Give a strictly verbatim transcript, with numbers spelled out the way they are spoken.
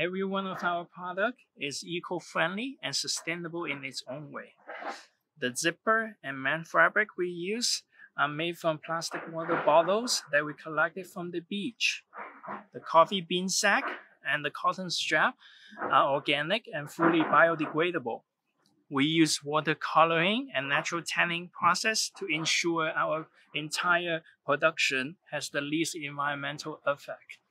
every one of our products is eco-friendly and sustainable in its own way. The zipper and man fabric we use are made from plastic water bottles that we collected from the beach. The coffee bean sack and the cotton strap are organic and fully biodegradable. We use water coloring and natural tanning process to ensure our entire production has the least environmental effect.